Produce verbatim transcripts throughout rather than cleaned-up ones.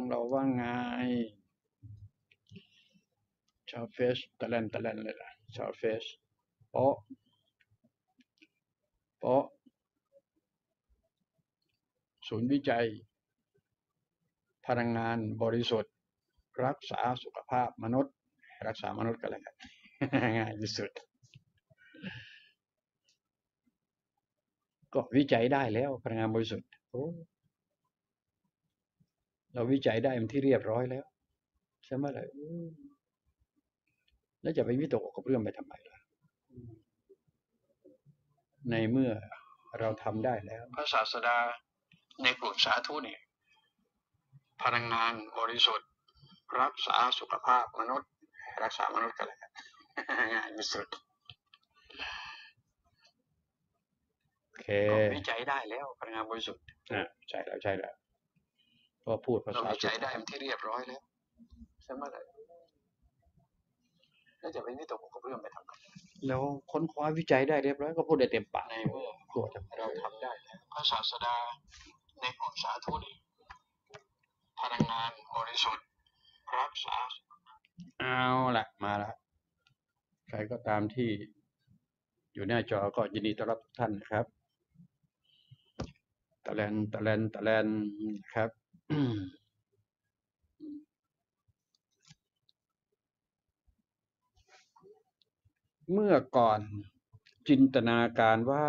เราว่าไงชาวเฟซตะแลนตะแลนเลยล่ะชาวเฟซโป๊ะโป๊ะศูนย์วิจัยพลังงานบริสุทธิ์รักษาสุขภาพมนุษย์รักษามนุษย์กันเลยครับ ง่ายที่สุดก็วิจัยได้แล้วพลังงานบริสุทธิ์โอ้เราวิจัยได้มันที่เรียบร้อยแล้วใช่ไหมล่ะแล้วจะไปวิตกกับเรื่องไปทำไมล่ะในเมื่อเราทำได้แล้วพระศาสดาในกลุ่มสาธุเนี่ยพลังงานบริสุทธิ์รักษาสุขภาพมนุษย์รักษามนุษย์กันเลยครับ ง่ายที่สุดโอเควิจัยได้แล้วพลังงานบริสุทธิ์อ่าใช่แล้วใช่แล้วพอพูดภาษาวิจัยได้ที่เรียบร้อยแล้วใช่ไหมล่ะแล้วจะไปวิตกกับเรื่องไปทำไมแล้วค้นคว้าวิจัยได้เรียบร้อยก็พูดได้เต็มปากในเมื่อตัวเราทำได้พระศาสดาในกลุ่มสาธุนี่พลังงานบริสุทธิ์รักษาเอาละมาละใครก็ตามที่อยู่หน้าจอก็ยินดีต้อนรับทุกท่านนะครับตะแลนตะแลนตะแลนครับ เมื่อก่อนจินตนาการว่า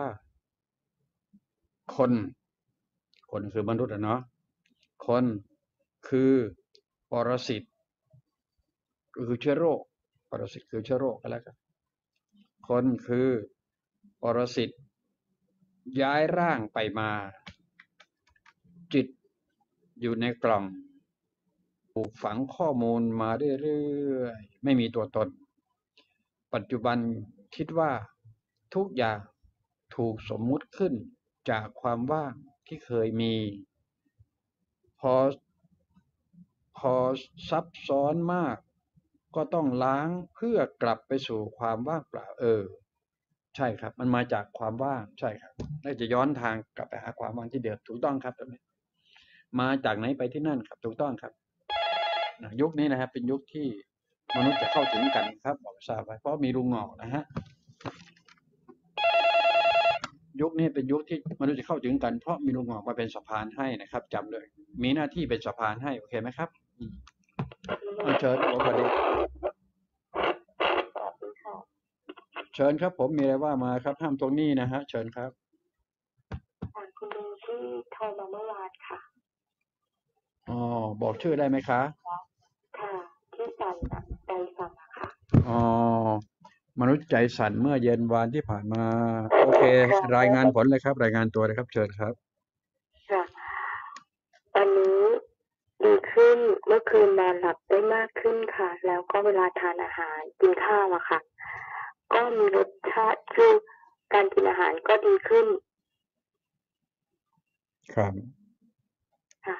คนคนคือมนุษย์อะเนาะคนคือปรสิตก็คือเชื้อโรคปรสิตคือเชื้อโรคก็แล้วกันคนคือปรสิตย้ายร่างไปมาจิตอยู่ในกล่องปลูกฝังข้อมูลมาเรื่อยๆไม่มีตัวตนปัจจุบันคิดว่าทุกอย่างถูกสมมุติขึ้นจากความว่างที่เคยมีพอพอซับซ้อนมากก็ต้องล้างเพื่อกลับไปสู่ความว่างเปล่าเออใช่ครับมันมาจากความว่างใช่ครับแล้วจะย้อนทางกลับไปหาความว่างที่เดิมถูกต้องครับตรงนี้มาจากไหนไปที่นั่นครับถูกต้องครับยุคนี้นะครับเป็นยุคที่มนุษย์จะเข้าถึงกันครับบอกทราบไว้เพราะมีลุงหงอกนะฮะยุคนี้เป็นยุคที่มนุษย์จะเข้าถึงกันเพราะมีลุงหงอกมาเป็นสะพานให้นะครับจำเลยมีหน้าที่เป็นสะพานให้โอเคไหมครับเชิญผมประเด็นเชิญครับผมมีอะไรว่ามาครับห้ามตรงนี้นะฮะเชิญครับคุณลุงที่โทรมาเมื่อวานค่ะอ๋อบอกชื่อได้ไหมคะค่ะที่สั่นใจสั่นค่ะอ๋อมนุษย์ใจสั่นเมื่อเย็นวานที่ผ่านมาโอเครายงานผลเลยครับรายงานตัวเลยครับเชิญครับค่ะตอนนี้ดีขึ้นเมื่อคืนนอนหลับได้มากขึ้นค่ะแล้วก็เวลาทานอาหารกินข้าวอะค่ะก็มีรสชาติคือการกินอาหารก็ดีขึ้นครับค่ะ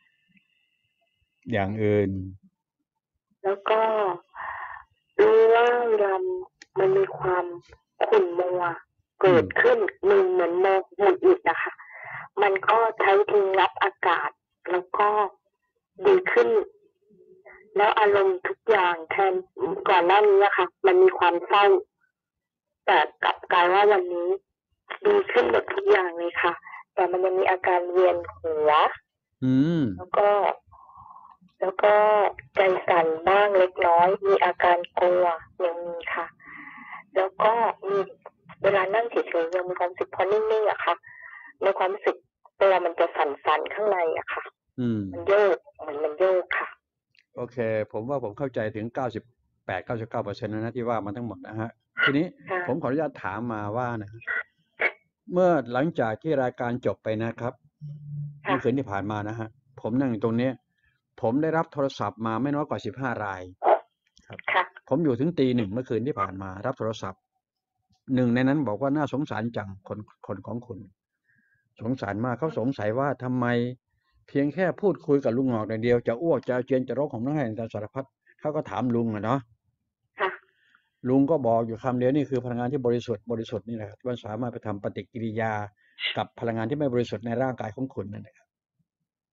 อย่างอื่นแล้วก็รู้ว่าเวลามันมีความขุ่นมัวเกิดขึ้นมันเหมือนโมหมุนอิดอะค่ะมันก็ใช้ทิ้งรับอากาศแล้วก็ดีขึ้นแล้วอารมณ์ทุกอย่างแทนก่อนหน้านี้อะค่ะมันมีความเศร้าแต่กลับกลายว่าวันนี้ดีขึ้นหมดทุกอย่างเลยค่ะแต่มันยังมีอาการเวียนหัวแล้วก็แล้วก็ใจสั่นบ้างเล็กน้อยมีอาการกลัวยังมีค่ะแล้วก็มีเวลานั่งเฉยๆยังมีความรู้สึกพอนิ่งๆอะค่ะในความรู้สึกตัวมันจะสั่นๆข้างในอะค่ะมันโยกเหมือนมันโยกค่ะโอเคผมว่าผมเข้าใจถึงเก้าสิบแปด เก้าสิบเก้าเปอร์เซ็นต์นะที่ว่ามันทั้งหมดนะฮะทีนี้ผมขออนุญาตถามมาว่านะเมื่อหลังจากที่รายการจบไปนะครับเมื่อคืนที่ผ่านมานะฮะผมนั่งอยู่ตรงนี้ผมได้รับโทรศัพท์มาไม่น้อยกว่าสิบห้ารายครับผมอยู่ถึงตีหนึ่งเมื่อคืนที่ผ่านมารับโทรศัพท์หนึ่งในนั้นบอกว่าน่าสงสารจังคนคนของคุณสงสารมากเขาสงสัยว่าทำไมเพียงแค่พูดคุยกับลุงหงอกอย่างเดียวจะอ้วกจะเจียนจะร้องของน้องให้สารพัดเขาก็ถามลุงอะเนาะลุงก็บอกอยู่คำเดียวนี่คือพลังงานที่บริสุทธิ์บริสุทธิ์นี่แหละมันสามารถไปทำปฏิกิริยากับพลังงานที่ไม่บริสุทธิ์ในร่างกายของคุณนั่นแหละ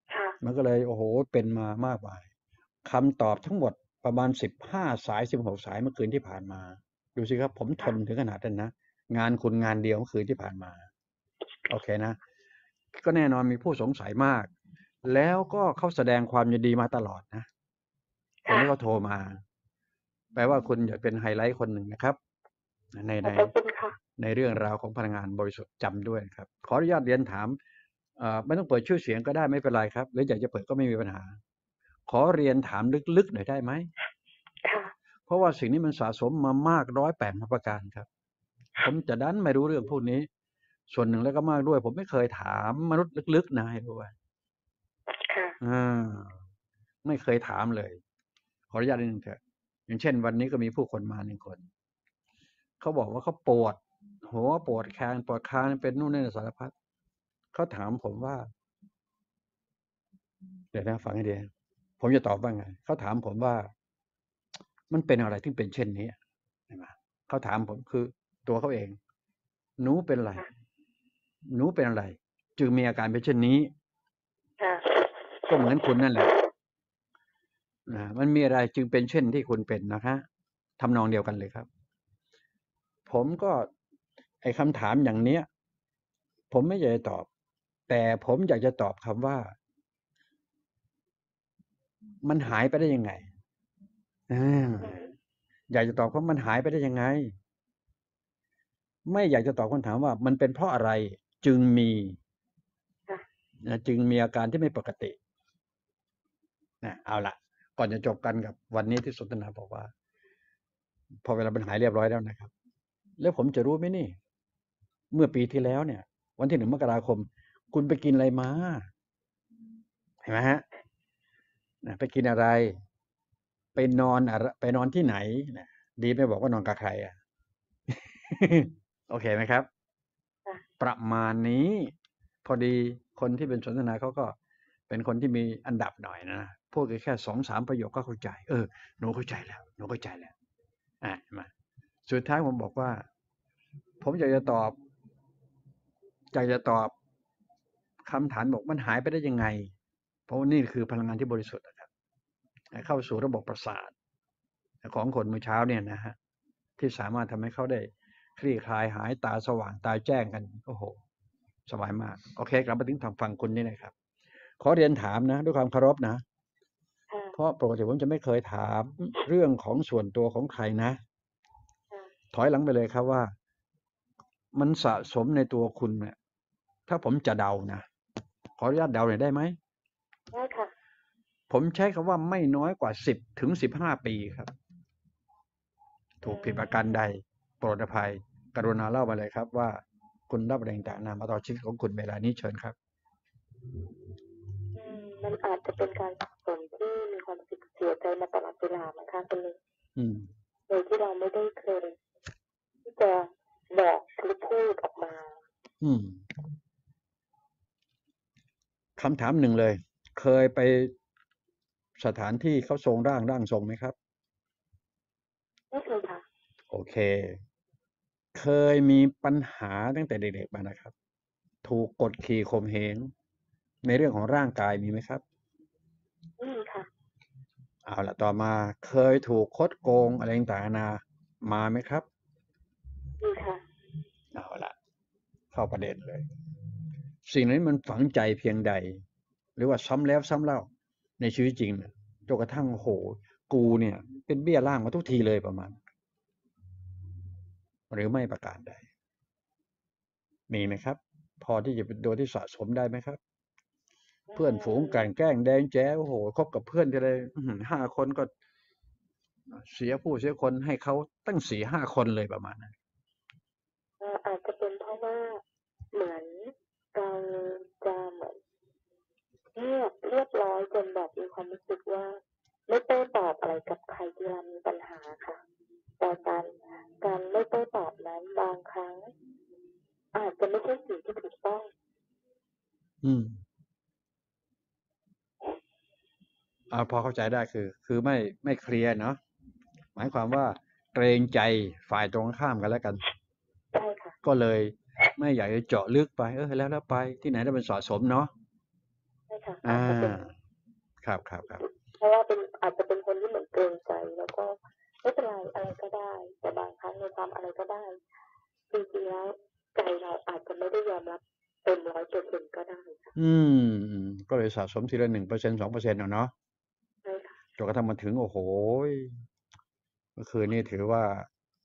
มันก็เลยโอ้โหเป็นมามากมายคำตอบทั้งหมดประมาณสิบห้าสายสิบหกสายเมื่อคืนที่ผ่านมาดูสิครับผมทนถึงขนาดนั้นนะงานคุณงานเดียวเมื่อคืนที่ผ่านมาโอเคนะก็แน่นอนมีผู้สงสัยมากแล้วก็เขาแสดงความยินดีมาตลอดนะคนที่เขาโทรมาแปลว่าคุณจะเป็นไฮไลท์คนหนึ่งนะครับในในขอบคุณค่ะในเรื่องราวของพลังงานบริสุทธิ์จำด้วยครับขออนุญาตเรียนถามเอ่อไม่ต้องเปิดชื่อเสียงก็ได้ไม่เป็นไรครับหรืออยากจะเปิดก็ไม่มีปัญหาขอเรียนถามลึกๆหน่อยได้ไหมค่ะเพราะว่าสิ่งนี้มันสะสมมามากร้อยแปดประการครับผมจะดันไม่รู้เรื่องพวกนี้ส่วนหนึ่งแล้วก็มากด้วยผมไม่เคยถามมนุษย์ลึกๆนะให้รู้ไว้ค่ะอ่าไม่เคยถามเลยขออนุญาตนิดนึงเถอะอย่างเช่นวันนี้ก็มีผู้คนมาหนึ่งคนเขาบอกว่าเขาปวดหัวปวดแขนปวดคางเป็นนู่นนี่สารพัดเขาถามผมว่าเดี๋ยวนะฟังให้ดีผมจะตอบว่าไงเขาถามผมว่ามันเป็นอะไรที่เป็นเช่นนี้ใช่ไหมเขาถามผมคือตัวเขาเองหนูเป็นอะไรหนูเป็นอะไรจึงมีอาการเป็นเช่นนี้ค่ะก็เหมือนคุณนั่นแหละนะมันมีอะไรจึงเป็นเช่นที่คุณเป็นนะคะทำนองเดียวกันเลยครับ ผมก็ไอ้คำถามอย่างเนี้ย ผมไม่อยากจะตอบ แต่ผมอยากจะตอบคำว่า มันหายไปได้ยังไงอ่าอยากจะตอบว่ามันหายไปได้ยังไง ไม่อยากจะตอบคำถามว่า มันเป็นเพราะอะไรจึงมีค่ะนะจึงมีอาการที่ไม่ปกตินะเอาละก่อนจะจบกันกับวันนี้ที่สนทนาบอกว่า พอเวลามันหายเรียบร้อยแล้วนะครับ แล้วผมจะรู้ไหมนี่ เมื่อปีที่แล้วเนี่ย วันที่หนึ่งมกราคม คุณไปกินอะไรมาเห็นไหมฮะนะไปกินอะไร ไปนอนอะไรไปนอนที่ไหนนะดีไม่บอกว่านอนกับใครอ่ะ โอเคไหมครับค่ะประมาณนี้ พอดีคนที่เป็นสนทนาเขาก็เป็นคนที่มีอันดับหน่อยนะพูดแค่สองสามประโยคก็เข้าใจ เออหนูเข้าใจแล้วหนูเข้าใจแล้วอ่ะมาสุดท้ายผมบอกว่า ผมอยากจะตอบ อยากจะตอบคำถามบอกมันหายไปได้ยังไง เพราะนี่คือพลังงานที่บริสุทธิ์นะครับเข้าสู่ระบบประสาทของคนเมื่อเช้าเนี่ยนะฮะที่สามารถทำให้เขาได้คลี่คลายหายตาสว่างตาแจ้งกันโอ้โหสบายมากโอเคกลับมาถึงทางฟังคุณนี่นะครับขอเรียนถามนะด้วยความเคารพนะค่ะเพราะปกติผมจะไม่เคยถามเรื่องของส่วนตัวของใครนะค่ะถอยหลังไปเลยครับว่า มันสะสมในตัวคุณเนี่ยถ้าผมจะเดานะขออนุญาตเดาหน่อยได้ไหมได้ค่ะผมใช้คำว่าไม่น้อยกว่าสิบถึงสิบห้าปีครับ ถูกผิดประการใดโปรดอภัย กรุณาเล่ามาเลยครับว่าคุณรับแรงต่างๆนำมาต่อชีวิตของคุณเวลานี้เชิญครับอืมมันอาจจะเป็นการสะสมที่มีความรู้สึกเสียใจมาตลอดเวลานะคะคุณลุงอืมโดยที่เราไม่ได้เคยที่จะบอกหรือพูดออกมาอืมคำถามหนึ่งเลย เคยไปสถานที่เขาทรงร่างร่างทรงไหมครับไม่เคยค่ะโอเค เคยมีปัญหาตั้งแต่เด็กๆมานะครับ ถูกกดขี่ข่มเหงในเรื่องของร่างกายมีไหมครับไม่มีค่ะเอาละต่อมาเคยถูกคดโกงอะไรต่างๆนานามาไหมครับมีค่ะเอาละเข้าประเด็นเลย สิ่งนี้มันฝังใจเพียงใด หรือว่าซ้ำแล้วซ้ำเล่าในชีวิตจริงเนี่ยจนกระทั่งโอ้โหกูเนี่ย เป็นเบี้ยล่างมาทุกทีเลยประมาณ หรือไม่ประการใด มีไหมครับ พอที่จะเป็นตัวที่สะสมได้ไหมครับ เพื่อนฝูงกลั่นแกล้งแดงแจ้โอ้โหคบกับเพื่อนทีไรห้าคนก็ เสียผู้เสียคนให้เขาตั้งสี่ห้าคนเลยประมาณนั้นเอ่ออาจจะเป็นเพราะว่าเหมือนเราจะเหมือนเงียบเรียบร้อยจนแบบมีความรู้สึกว่าไม่โต้ตอบอะไรกับใครเวลามีปัญหาค่ะ แต่การการไม่โต้ตอบนั้นบางครั้ง อาจจะไม่ใช่สิ่งที่ถูกต้องอืมอ่าพอเข้าใจได้คือ คือไม่ไม่เคลียร์เนาะหมายความว่าเกรงใจฝ่ายตรงข้ามกันแล้วกันใช่ค่ะก็เลยไม่อยากจะเจาะลึกไปเออแล้วแล้วไปที่ไหนได้เป็นสะสมเนาะใช่ค่ะอ่าอาจจะเป็นครับครับครับเพราะว่าเป็นอาจจะเป็นคนที่เหมือนเกรงใจแล้วก็ไม่เป็นไรอะไรก็ได้แต่บางครั้งในความอะไรก็ได้จริงๆแล้วใจเราอาจจะไม่ได้ยอมรับเต็มร้อยเปอร์เซ็นต์ก็ได้ค่ะอืมอืมก็เลยสะสมทีละหนึ่งเปอร์เซ็นต์สองเปอร์เซ็นต์เนาะใช่ค่ะจนกระทั่งมาถึงโอ้โหเมื่อคืนนี้ถือว่า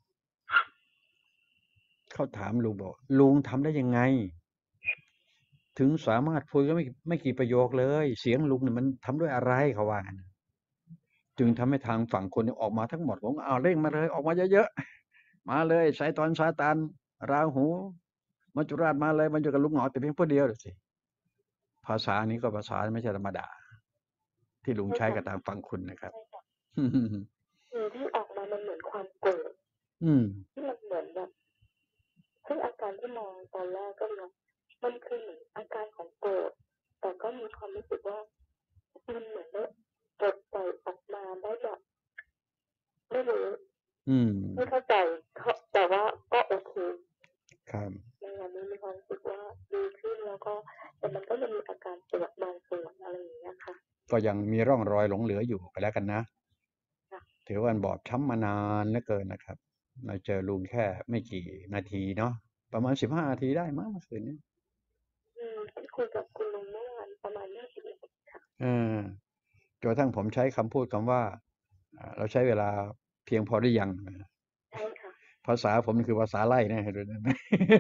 เขาถามลุงบอกลุงทำได้ยังไงถึงสามารถพูดก็ไม่ไม่กี่ประโยคเลยเสียงลุงเนี่ยมันทำด้วยอะไรเขาว่างั้นจึงทำให้ทางฝั่งคนออกมาทั้งหมดผมเอาเร่งมาเลยออกมาเยอะๆมาเลยไซตอนซาตานราหูมัจจุราชมาเลยมันอยู่กับลุงหงอแต่เพียงผู้เดียวสิภาษานี้ก็ภาษาไม่ใช่ธรรมดาที่ลุงใช่ค่ะใช้กับทางฝั่งคุณนะครับสิ่งที่ออกมามันเหมือนความโกรธอืมที่มันเหมือนแบบซึ่งอาการที่มองตอนแรกก็เลยมันคือเหมือนอาการของโกรธแต่ก็มีความรู้สึกว่ามันเหมือนได้ปลดปล่อยออกมาได้แบบไม่รู้อืมไม่เข้าใจแต่ว่าก็โอเคครับในวันนี้มีความรู้สึกว่าดีขึ้นแล้วก็แต่มันก็ยังมีอาการปวดบางส่วนอะไรอย่างเงี้ยค่ะก็ยังมีร่องรอยหลงเหลืออยู่ก็แล้วกันนะ ถือว่าบอบช้ำมานานเหลือเกินนะครับมาเจอลุงแค่ไม่กี่นาทีเนาะประมาณสิบห้านาทีได้มั้งเมื่อคืนนี้อืมที่คุยกับคุณลุงเมื่อวานประมาณยี่สิบนาทีค่ะเออจนกระทั่งผมใช้คำพูดคำว่าอ่าเราใช้เวลาเพียงพอหรือยังใช่ค่ะภาษาผมนี่คือภาษาไล่นะดูนะ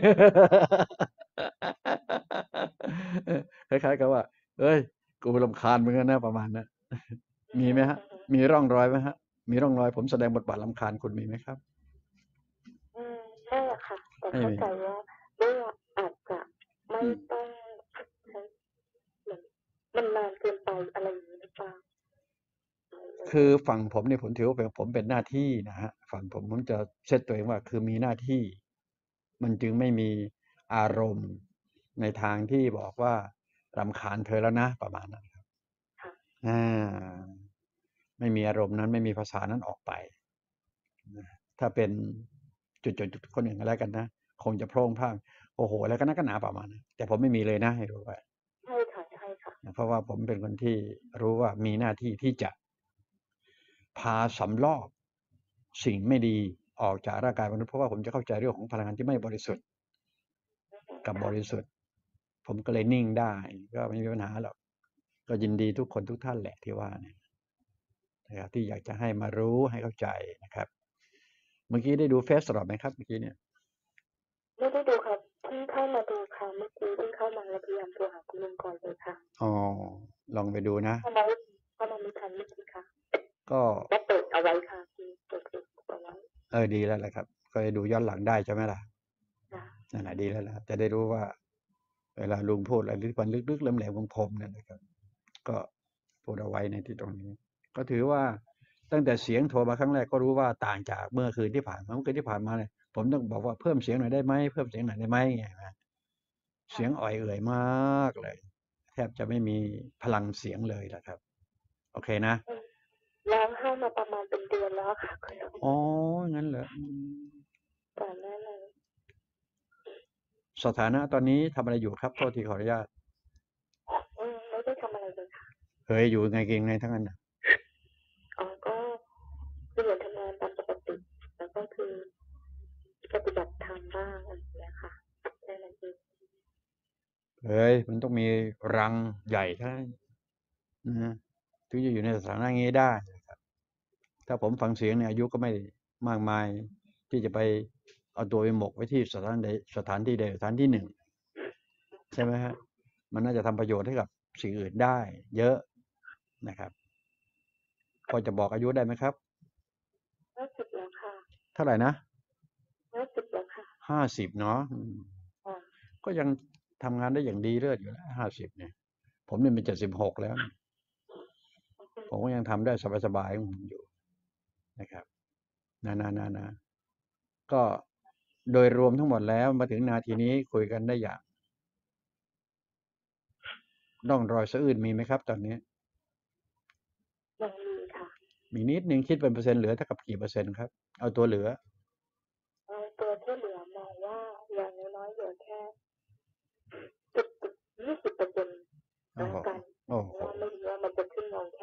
คล้ายๆกับว่าเอ้ยกูรำคาญมึงแล้วนะประมาณนั้นอืมีไหมฮะมมีร่องรอยไหมฮะมีร่องรอยผมแสดงบทบาทรำคาญคุณมีไหมครับอืมไม่อะค่ะแต่ไม่มีเข้าใจว่าด้วยอาจจะไม่อืมต้องใช้เหมือนมันนานเกินไปอะไรอย่างนี้หรือเปล่าคือฝั่งผมเนี่ยผมถือว่าเป็นผมเป็นหน้าที่นะฮะฝั่งผมผมจะเซตตัวเองว่าคือมีหน้าที่มันจึงไม่มีอารมณ์ในทางที่บอกว่ารำคาญเธอแล้วนะประมาณนั้นครับค่ะอาไม่มีอารมณ์นั้นไม่มีภาษานั้นออกไปนะถ้าเป็นจุดๆๆคนอื่นก็แล้วกันนะคงจะโพร่งพร่างโอ้โฮอะไรกันนักกันหนาประมาณนั้นแต่ผมไม่มีเลยนะให้รู้ไว้ใช่ค่ะใช่ค่ะเพราะว่าผมเป็นคนที่รู้ว่ามีหน้าที่ที่จะ พาสำรอกสิ่งไม่ดีออกจากร่างกายมนุษย์เพราะว่าผมจะเข้าใจเรื่องของพลังงานที่ไม่บริสุทธิ์กับบริสุทธิ์ผมก็เลยนิ่งได้ก็ไม่มีปัญหาหรอกก็ยินดีทุกคนทุกท่านแหละที่ว่าเนี่ยนะครับที่อยากจะให้มารู้ให้เข้าใจนะครับเมื่อกี้ได้ดูเฟซตลอดไหมครับเมื่อกี้เนี่ยไม่ได้ดูค่ะเพิ่งเข้ามาดูค่ะเมื่อกี้เพิ่งเข้ามาแล้วพยายามโทรหาคุณลุงก่อนเลยค่ะอ๋อลองไปดูนะเข้ามาเข้ามาไม่ทันเมื่อกี้ค่ะก็ก็เปิดเอาไว้ค่ะคือเปิดเฟซบุ๊กเอาไว้เออดีแล้วแหละครับก็จะดูย้อนหลังได้ใช่ไหมล่ะค่ะนั่นแหละดีแล้วล่ะจะได้รู้ว่าเวลาลุงพูดอะไรที่มันลึกๆแหลมๆคมๆเนี่ยนะครับ ก็พูดเอาไว้ในที่ตรงนี้ก็ถือว่าตั้งแต่เสียงโทรมาครั้งแรกก็รู้ว่าต่างจากเมื่อคืนที่ผ่านมาเมื่อคืนที่ผ่านมาเนี่ยผมต้องบอกว่าเพิ่มเสียงหน่อยได้ไหมเพิ่มเสียงหน่อยได้ไหมเงี้ยนะเสียงอ่อยเอื่อยมากเลยแทบจะไม่มีพลังเสียงเลยแหละครับโอเคนะร้องไห้มาประมาณเป็นเดือนแล้วค่ะคุณลุงอ๋องั้นเหรออืมก่อนหน้านั้นสถานะตอนนี้ทำอะไรอยู่ครับโทษทีขออนุญาตอืมไม่ได้ทำอะไรเลยค่ะเฮ้ยอยู่ไงเก่งไงทั้งนั้นน่ะอ๋อก็คือเหมือนทำงานตามปกติแล้วก็คือปฏิบัติธรรมบ้างอะไรอย่างเงี้ยค่ะแค่นั้นเองเฮ้ยมันต้องมีรังใหญ่เท่านั้นนะถึงจะอยู่ในสถานะงี้ได้ ถ้าผมฟังเสียงเนี่ยอายุก็ไม่มากมายที่จะไปเอาตัวไปหมกไว้ที่สถานใดสถานที่ใดสถานที่หนึ่งใช่ไหมฮะมันน่าจะทำประโยชน์ให้กับสิ่งอื่นได้เยอะนะครับพอจะบอกอายุได้ไหมครับห้าสิบแล้วค่ะเท่าไหร่นะห้าสิบแล้วค่ะห้าสิบเนาะอืมค่ะก็ยังทำงานได้อย่างดีเลิศอยู่แล้วห้าสิบเนี่ยผมเนี่ยเป็นเจ็ดสิบหกแล้วเนี่ยผมก็ยังทำได้สบายๆของผมอยู่นะครับนะๆๆๆก็โดยรวมทั้งหมดแล้วมาถึงนาทีนี้คุยกันได้อย่าง ร่องรอยสะอื้นมีไหมครับตอนนี้ยังมีค่ะมีนิดหนึ่งคิดเป็นเปอร์เซ็นต์เหลือเท่ากับกี่เปอร์เซ็นต์ครับเอาตัวเหลือเอาตัวที่เหลือมองว่าอย่างน้อยๆเหลือแค่สิบยี่สิบเปอร์เซ็นต์โอ้โหแล้วกันโอ้โหเพราะว่าไม่รู้ว่ามันจะขึ้นลง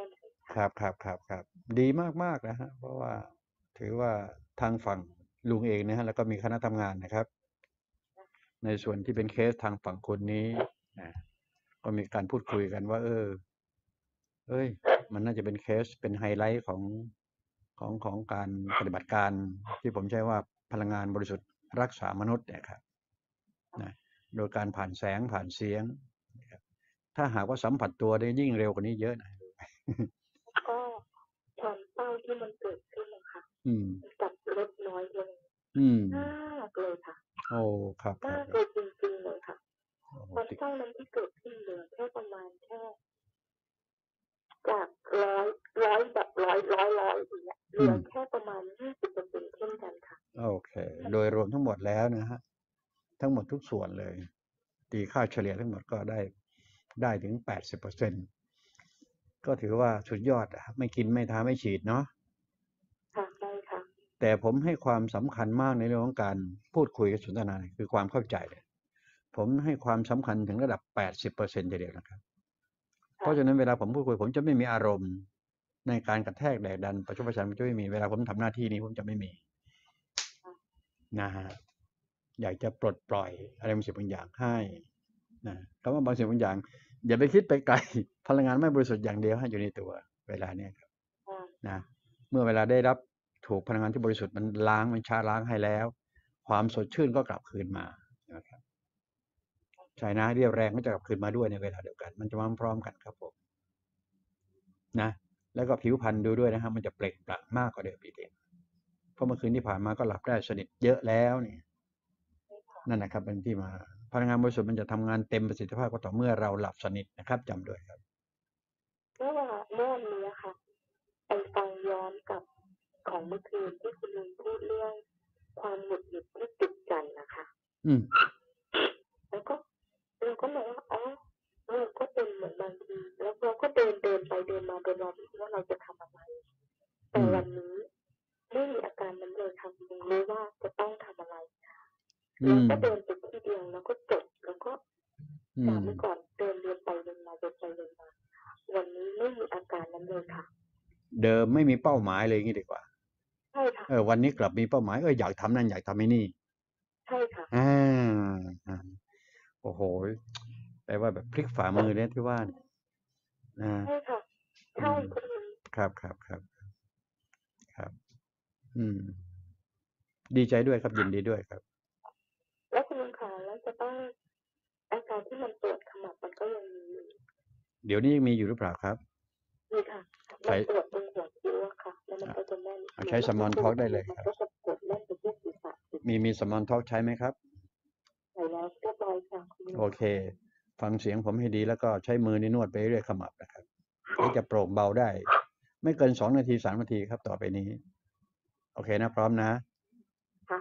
ครับครับครับครับดีมากๆนะฮะเพราะว่าถือว่าทางฝั่งลุงเองนะฮะแล้วก็มีคณะทำงานนะครับ ในส่วนที่เป็นเคสทางฝั่งคุณนี้นะก็มีการพูดคุยกันว่า เออเอ้ย มันน่าจะเป็นเคสเป็นไฮไลท์ของของของการปฏิบัติการที่ผมใช้ว่าพลังงานบริสุทธิ์รักษามนุษย์เนี่ยครับนะโดยการผ่านแสงผ่านเสียงนะครับถ้าหากว่าสัมผัสตัวได้ยิ่งเร็วกว่านี้เยอะนะก็ความเศร้าที่มันเกิดขึ้นนะคะอืมมันกลับลดน้อยลงอืมมากเลยค่ะโอ้ครับครัมาบกเลยจริงๆเลยค่ะโอ้โหความติเศร้านั้นที่เกิดขึ้นเหลือแค่ประมาณแค่จากร้อยร้อยแบบร้อยร้อยร้อยอย่างเงี้ยเหลือือมแค่ประมาณยี่สิบเปอร์เซ็นต์เช่นกันค่ะโอเค โดยรวมทั้งหมดแล้วนะฮะ ทั้งหมดทุกส่วนเลย ตีค่าเฉลี่ยทั้งหมดก็ได้ได้ถึง แปดสิบเปอร์เซ็นต์ ก็ถือว่าสุดยอดอะไม่กินไม่ทาไม่ฉีดเนาะค่ะใช่ค่ะแต่ผมให้ความสำคัญมากในเรื่องของการพูดคุยกับสนทนาคือความเข้าใจเลยผมให้ความสำคัญถึงระดับ แปดสิบเปอร์เซ็นต์ทีเดียวนะครับ เพราะฉะนั้นเวลาผมพูดคุยผมจะไม่มีอารมณ์ในการกระแทกแดกดันประชดประชันผมจะไม่มีเวลาผมทำหน้าที่นี้ผมจะไม่มีนะฮะอยากจะปลดปล่อยอะไรบางสิ่งบางอย่างให้นะคำว่าบางสิ่งบางอย่าง อย่าไปคิดไปไกลพลังงานไม่บริสุทธิ์อย่างเดียวให้อยู่ในตัวเวลาเนี้ยครับค่ะนะเมื่อเวลาได้รับถูกพลังงานที่บริสุทธิ์มันล้างมันชาล้างให้แล้ว ความสดชื่นก็กลับคืนมานะครับใช่นะเรียวแรงก็จะกลับคืนมาด้วยในเวลาเดียวกัน มันจะมาพร้อมกันครับผมนะแล้วก็ผิวพรรณดูด้วยนะครับมันจะเปล่งปลั่งมากกว่าเดิมอีกเพราะเมื่อคืนที่ผ่านมาก็หลับได้สนิทเยอะแล้วเนี่ยนั่นนะครับเป็นที่มาพลังงานบริสุทธิ์มันจะทำงานเต็มประสิทธิภาพก็ต่อเมื่อเราหลับสนิทนะครับจำด้วยครับเมื่อวานเมื่อวันนี้ค่ะไปฟังย้อนกับของเมื่อคืนที่คุณลุงพูดเรื่องความหงุดหงิดที่ติดกันนะคะอืมแล้วก็เราก็มองว่าอ๋อเราก็เป็นเหมือนบางทีแล้วเราก็เดินเดินไปเดินมาเดินมาที่ว่าเราจะทำอะไรแต่วันนี้ไม่มีอาการนั้นเลยค่ะลุงรู้ว่าจะต้องทำอะไรเราก็เดินไปที่เดียวแล้วก็จบแล้วก็จากเมื่อก่อนเดินเดินไปเดินมาเดินไปเดินมาวันนี้ไม่มีอาการนั้นเลยค่ะเดิมไม่มีเป้าหมายเลยอย่างนี้ดีกว่าใช่ค่ะเออวันนี้กลับมีเป้าหมายเอออยากทำนั่นอยากทำไอ้นี่ใช่ค่ะอ่าอ่าโอ้โหแปลว่าแบบพลิกฝ่ามือเนี่ยที่ว่าเนี่ยนะใช่ค่ะ ใช่คุณลุงครับครับครับครับ อืม ดีใจด้วยครับยินดีด้วยครับแล้วคุณลุงค่ะแล้วจะต้องอาการที่มันปวดขมับมันก็ยังมีอยู่เดี๋ยวนี้ยังมีอยู่หรือเปล่าครับมีค่ะใช้มันปวดตรงหัวคิ้วอะค่ะ แล้วมันก็จะแน่นอ่ะใช้สมอนท็อกได้เลยมันครับก็จะปวดแน่นไปที่ศีรษะมีมีสมอนท็อกใช้ไหมครับใส่แล้วเรียบร้อยค่ะคุณลุงโอเค ฟังเสียงผมให้ดีแล้วก็ใช้มือนี่นวดไปเรื่อยขมับนะครับแล้วจะโปร่งเบาได้ ไม่เกินสองนาทีสามนาทีครับต่อไปนี้ โอเคนะพร้อมนะค่ะ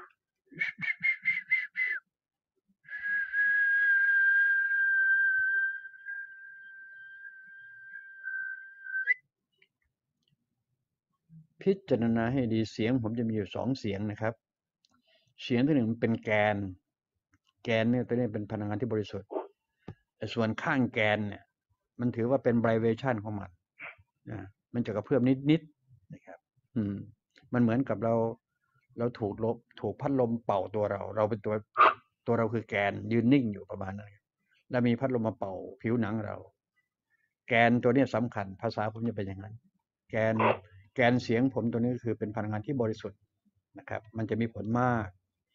พิจารณาให้ดีเสียงผมจะมีอยู่สองเสียงนะครับ เสียงที่หนึ่งเป็นแกน แกนเนี่ยตัวนี้เป็นพลังงานที่บริสุทธิ์แต่ส่วนข้างแกนเนี่ย มันถือว่าเป็นไบรเวชันของมันนะมันจะกระเพื่อมนิดๆนะครับ อืม มันเหมือนกับเรา เราถูกลบถูกพัดลมเป่าตัวเรา เราเป็นตัวตัวเราคือแกนยืนนิ่งอยู่ประมาณนั้นแล้วมีพัดลมมาเป่าผิวหนังเรา แกนตัวนี้สำคัญภาษาผมจะเป็นอย่างนั้น แกนแกนเสียงผมตัวนี้คือเป็นพลังงานที่บริสุทธิ์นะครับ มันจะมีผลมาก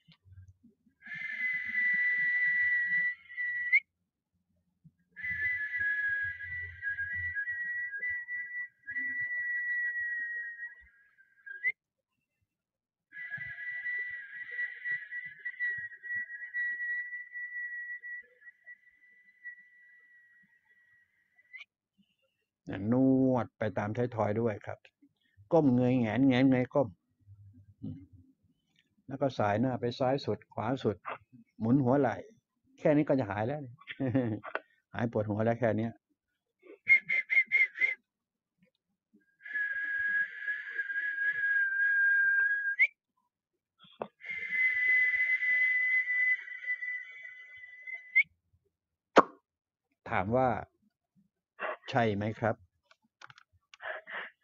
นวดไปตามท้ายทอยด้วยครับ ก้มเงยแงนแงนเงยก้มแล้วก็สายหน้าไปซ้ายสุดขวาสุด หมุนหัวไหล่ แค่นี้ก็จะหายแล้ว หายปวดหัวแล้วแค่นี้ถามว่าใช่ไหมครับ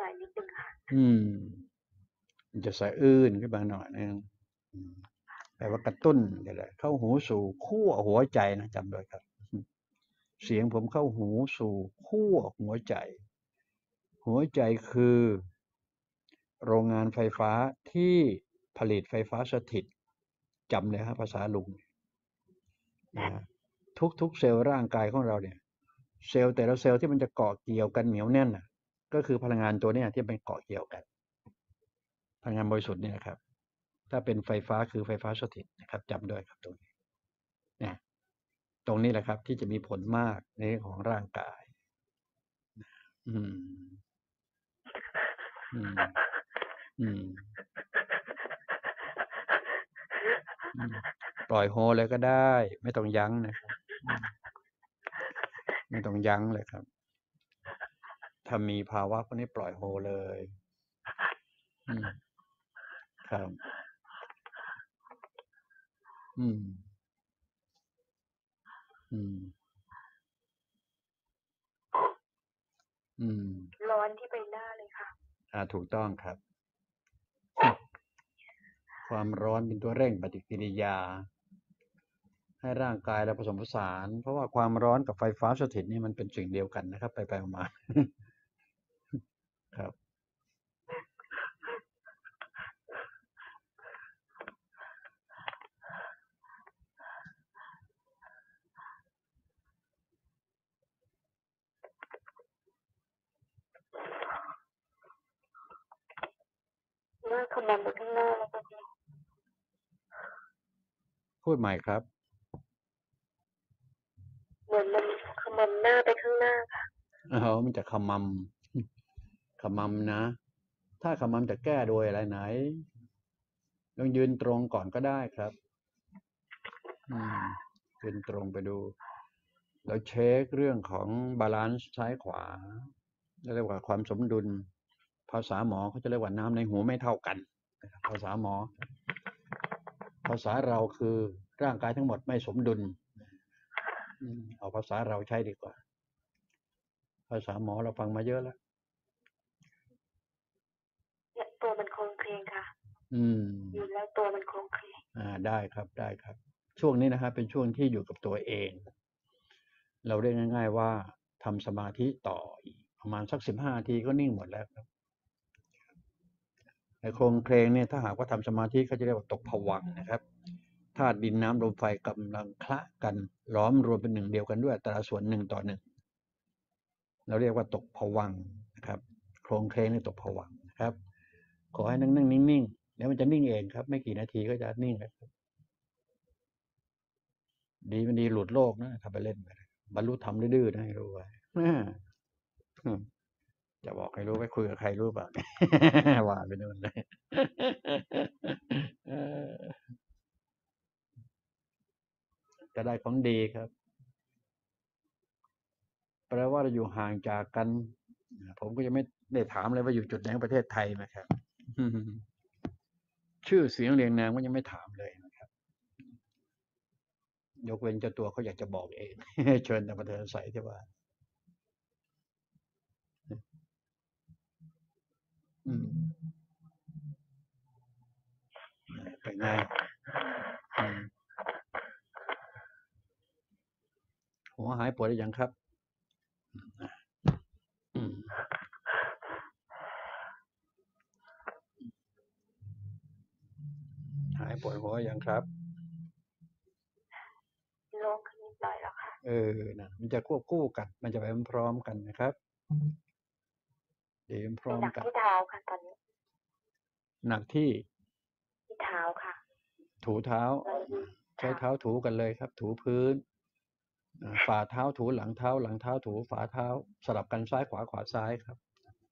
หน่อยนิดนึงค่ะอืมมันจะสะอื้นขึ้นมาหน่อยนึงอืมแปลว่ากระตุ้นนี่แหละเข้าหูสู่ขั้วหัวใจนะจำไว้ครับ เสียงผมเข้าหูสู่ขั้วหัวใจ หัวใจคือโรงงานไฟฟ้าที่ผลิตไฟฟ้าสถิตจำเลยครับภาษาลุงนะทุกๆเซลล์ร่างกายของเราเนี่ยเซลล์แต่ละเซลล์ที่มันจะเกาะเกี่ยวกันเหนียวแน่นน่ะก็คือพลังงานตัวเนี้ยที่เป็นเกาะเกี่ยวกันพลังงานบริสุทธิ์เนี่ยนะครับถ้าเป็นไฟฟ้าคือไฟฟ้าสถิตนะครับจำด้วยครับตรงนี้เนี่ยตรงนี้แหละครับที่จะมีผลมากในเรื่องของร่างกายอืมอืมอืมอืมปล่อยโฮเลยก็ได้ ไม่ต้องยั้งนะครับอืมไม่ต้องยั้งเลยครับ ถ้ามีภาวะพวกนี้ปล่อยโฮเลย อืมครับ อืม อืม อืมร้อนที่ใบหน้าเลยค่ะอ่า ถูกต้องครับ ความร้อนเป็นตัวเร่งปฏิกิริยา ให้ร่างกายเราผสมผสาน เพราะว่าความร้อนกับไฟฟ้าสถิตนี่มันเป็นสิ่งเดียวกันนะครับ ไปไปมา ครับหน้าขมันไปข้างหน้าแล้วก็พูดใหม่ครับเหมือนมันขมันหน้าไปข้างหน้าค่ะอ๋อ มันจะขมำ ขมำนะ ถ้าขมำจะแก้โดยอะไรไหนลองยืนตรงก่อนก็ได้ครับ อืม ยืนตรงไปดู แล้วเช็คเรื่องของบาลานซ์ซ้ายขวาเรียกว่าความสมดุล ภาษาหมอเขาจะเรียกว่าน้ำในหูไม่เท่ากัน ภาษาหมอ ภาษาเราคือร่างกายทั้งหมดไม่สมดุลเอาภาษาเราใช้ดีกว่า ภาษาหมอเราฟังมาเยอะแล้วเนี่ยตัวมันโครงเคลงค่ะอืมอยู่แล้วตัวมันโครงเคลงอ่า ได้ครับ ได้ครับ ช่วงนี้นะครับเป็นช่วงที่อยู่กับตัวเอง เราเรียกง่ายๆว่าทำสมาธิต่ออีกประมาณสักสิบห้านาทีก็นิ่งหมดแล้วครับในโครงเพลงเนี่ยถ้าหากว่าทำสมาธิเขาจะเรียกว่าตกผวังค์นะครับธาตุดินน้ำลมไฟกำลังคละกันล้อมรวมเป็นหนึ่งเดียวกันด้วยอัตราส่วนหนึ่งต่อหนึ่งเราเรียกว่าตกผวังค์นะครับโครงเพลงนี่ตกผวังค์นะครับ ขอให้นั่งนั่งนิ่งๆเดี๋ยวมันจะนิ่งเองครับ ไม่กี่นาทีก็จะนิ่งแล้วครับดีมันดีหลุดโลกนะถ้าไปเล่นไปบรรลุธรรมดื้อๆนะให้รู้ไว้จะบอกให้รู้ไปคุยกับใครรู้เปล่า ว่าไปนู่นเลยจะได้ของดีครับแปลว่าเราอยู่ห่างจากกันผมก็ยังไม่ได้ถามเลยว่าอยู่จุดไหนของประเทศไทยนะครับชื่อเสียงเรียงนามก็ยังไม่ถามเลยนะครับยกเว้นเจ้าตัวเขาอยากจะบอกเองเชิญแต่มาเดินใส่ที่ว่าอืมเป็นไงหัวหายปวดหรือยังครับหายปวดหัวยังครับลงขึ้นนิดหน่อยแล้วค่ะเออนะมันจะควบคู่กันมันจะไปพร้อมกันนะครับเดี๋ยวพร้อมหนักกันที่เท้าค่ะตอนนี้หนักที่ที่เท้าค่ะถูเท้า ใช้เท้าถูกันเลยครับ ถูพื้นฝ่าเท้าถูหลังเท้า หลังเท้าถูฝ่าเท้า สลับกันซ้ายขวาขวาซ้ายครับ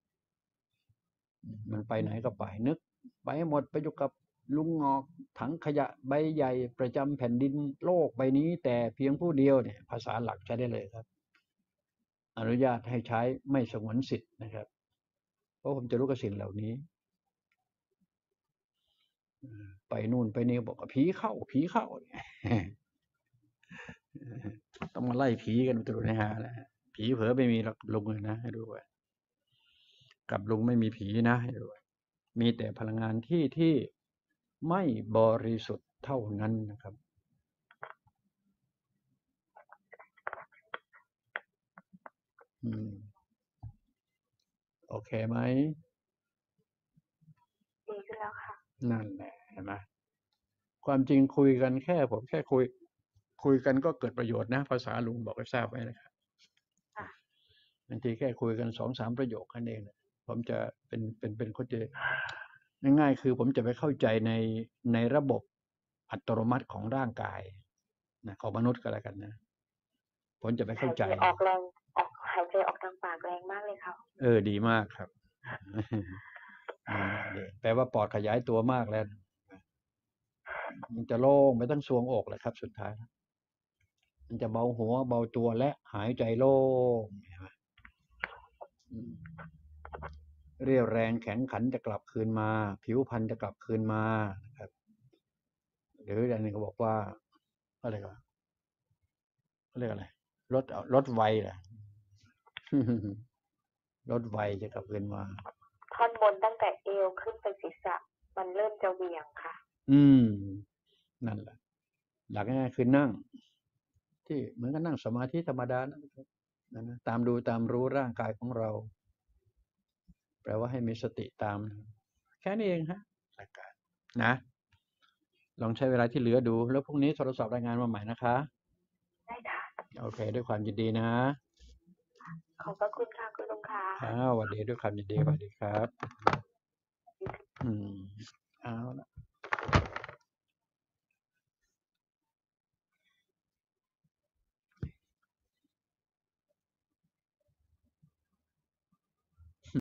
มันไปไหนก็ไปนึกไปหมดไปอยู่กับลุงงอกถังขยะใบใหญ่ประจำแผ่นดินโลกใบนี้ แต่เพียงผู้เดียวเนี่ยภาษาหลักใช้ได้เลยครับ อนุญาตให้ใช้ไม่สงวนสิทธิ์นะครับเพราะผมจะรู้กับสิ่งเหล่านี้ไปนู่นไปนี่บอกว่าผีเข้าผีเข้าต้องมาไล่ผีกันตัวในหาแล้วผีเผลอไม่มีหรอกลงเลยนะให้ดูไว้กับลุงไม่มีผีนะให้รู้ไว้มีแต่พลังงานที่ที่ไม่บริสุทธิ์เท่านั้นนะครับ อืม โอเคไหมดีขึ้นแล้วค่ะนั่นแหละเห็นไหมความจริงคุยกันแค่ผมแค่คุย คุยกันก็เกิดประโยชน์นะ ภาษาลุงบอกให้ทราบไว้นะครับค่ะบางทีแค่คุยกันสองสามประโยคแค่นั้นเองนะผมจะเป็นเป็นเป็นคนจะง่ายๆคือผมจะไปเข้าใจในในระบบอัตโนมัติของร่างกายนะของมนุษย์ก็แล้วกันนะ ผมจะไปเข้าหายใจใจออกแรงออกหายใจออกทางปากแรงมากเลยค่ะเออดีมากครับ ดีนะดีแปลว่าปอดขยายตัวมากแล้ว มันจะโล่งไปทั้งซวงอกเลยครับ สุดท้ายมันจะเบาหัวเบาตัวและหายใจโล่งเห็นไหมอืมเรี่ยวแรงแข็งขันจะกลับคืนมา ผิวพรรณจะกลับคืนมานะครับ หรืออันนี้เขาบอกว่าอะไรก็เขาเรียกอะไรลดลดวัยแหละ ลดวัยจะกลับคืนมาท่อนบนตั้งแต่เอวขึ้นไปศีรษะ มันเริ่มจะเหวี่ยงค่ะอืม นั่นแหละ หลักง่ายๆคือนั่ง ที่เหมือนกับนั่งสมาธิธรรมดานะครับนั่นนะตามดูตามรู้ร่างกายของเรา แปลว่าให้มีสติตาม แค่นี้เองฮะหลักการนะ ลองใช้เวลาที่เหลือดู แล้วพรุ่งนี้โทรศัพท์รายงานมาใหม่นะคะได้ค่ะโอเค ด้วยความยินดีนะขอบพระคุณค่ะคุณลุงค่ะอ้าวสวัสดีด้วยความยินดีสวัสดีครับ อืม